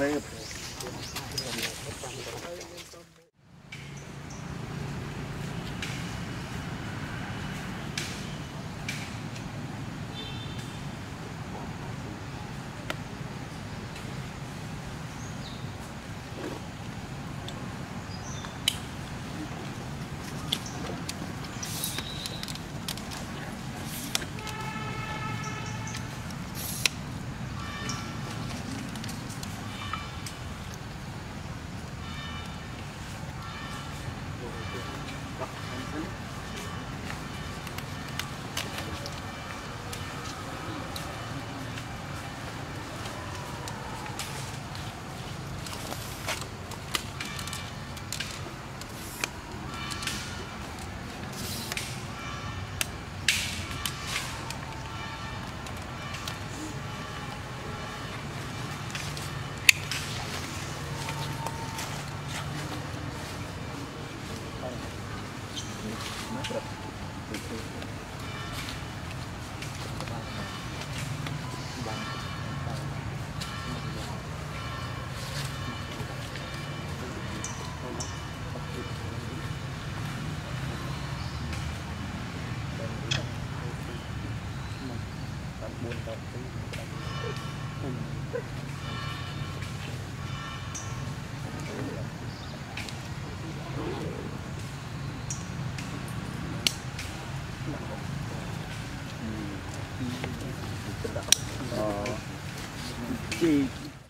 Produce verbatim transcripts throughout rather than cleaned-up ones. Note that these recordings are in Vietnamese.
rep chị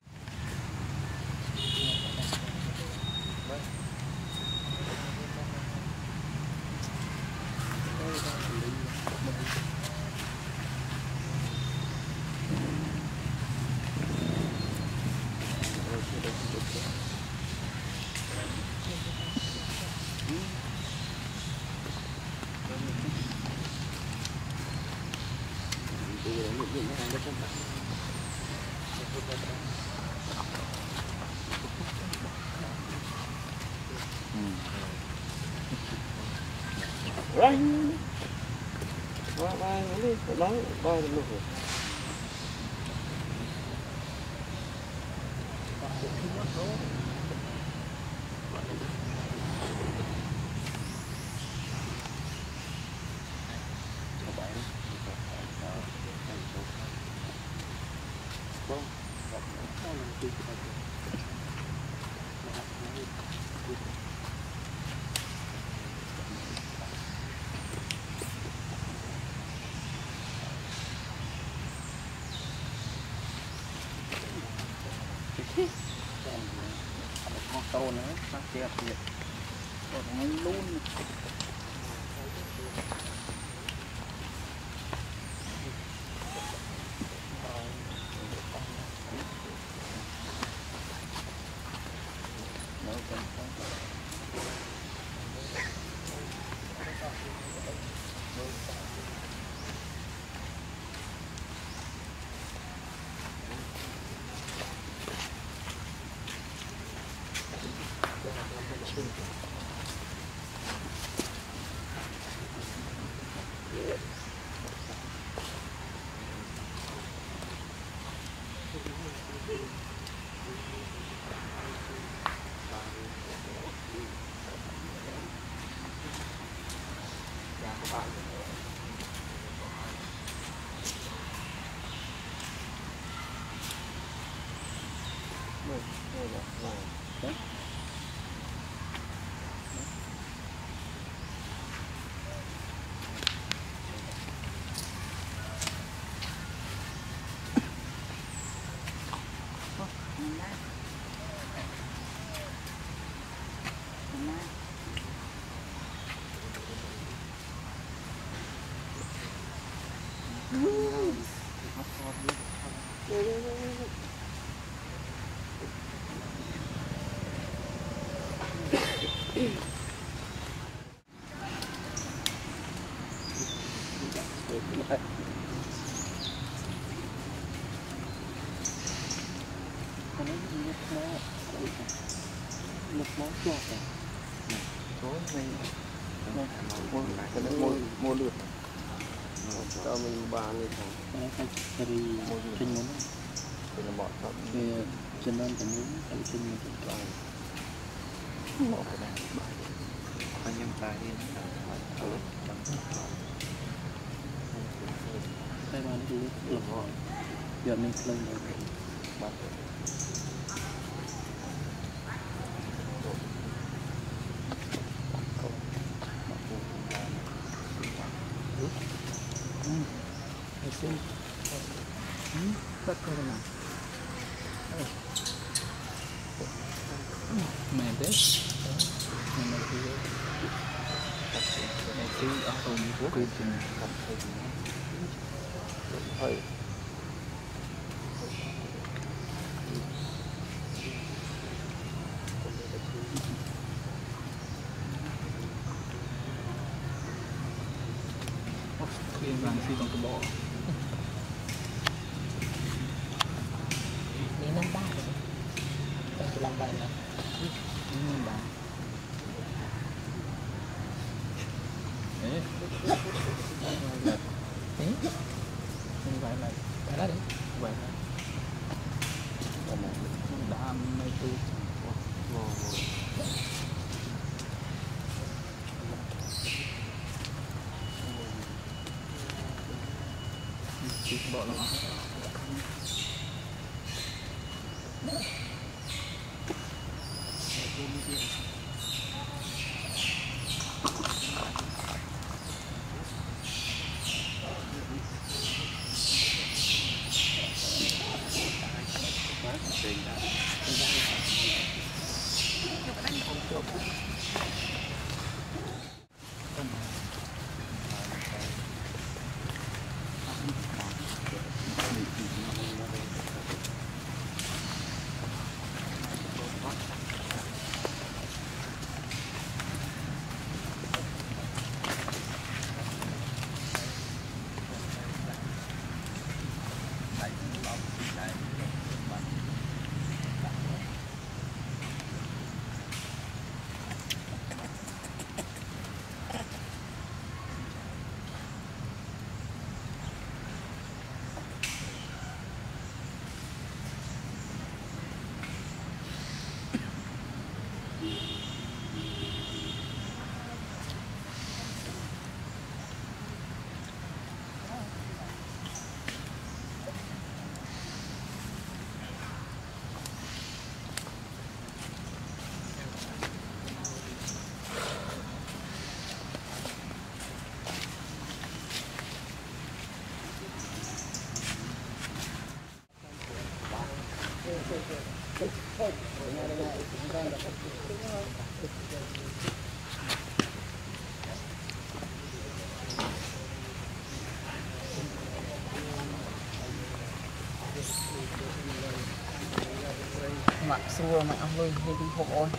Rang. Ba ba đi, nói ba được luôn. Tàu nữa, phát triển thiệt, còn ngay luôn. Mua lượt cho mình ba người thằng cái đi trên muốn thì là bọn thì cho nên tụi muốn tự tin mình tự cầu một cái này bao nhiêu tay đi tay ba nó đi lột rồi giờ mình lên rồi bắt tất cả là mẹ đấy mình là cái này cái ở tôm của cái chừng hơi khi vàng khi còn cái bộ đi năm ba rồi đây chỉ làm vậy là năm ba đấy đấy như vậy là cái đó đi vậy là đã mấy tư chỉ bỏ nó mặc xua mà ông lui đi đi hộp ôi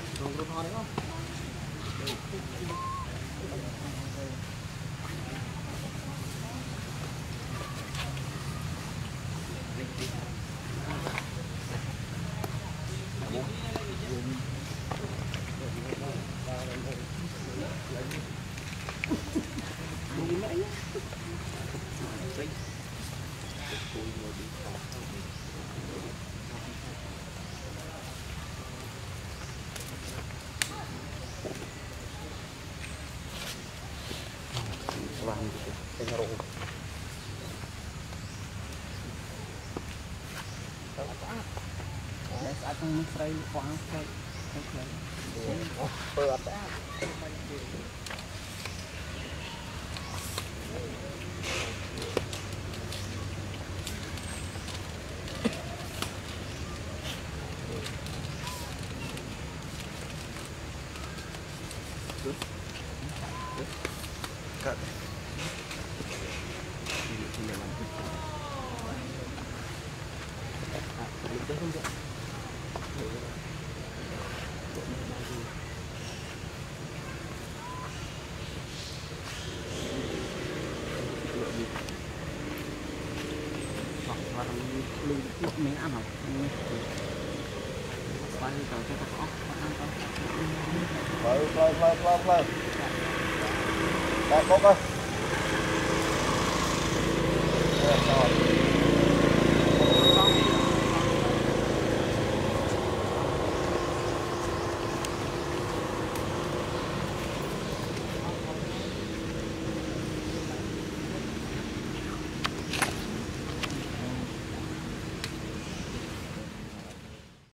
vàng cái rổ để xã trong xây khoáng xây Bớt cắt mình ăn học quay cầu cho các con ăn con Play, play, play, play, play. Back, Boca. Yeah,